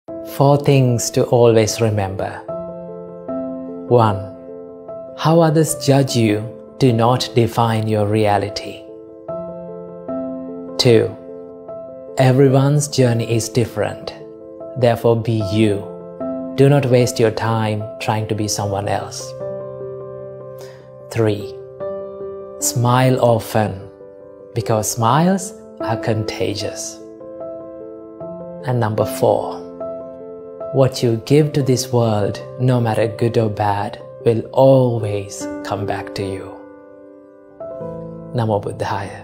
4 things to always remember. 1. How others judge you do not define your reality. 2. Everyone's journey is different. Therefore, be you. Do not waste your time trying to be someone else. 3. Smile often, because smiles are contagious. And number 4. What you give to this world, no matter good or bad, will always come back to you. Namo Buddhaya.